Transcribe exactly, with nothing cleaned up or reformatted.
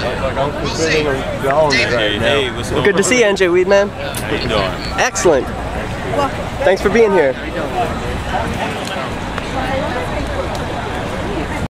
I'm considering going right now. Hey, what's Well, going good to see you, N J Weedman. How you doing? Excellent. Thanks for being here.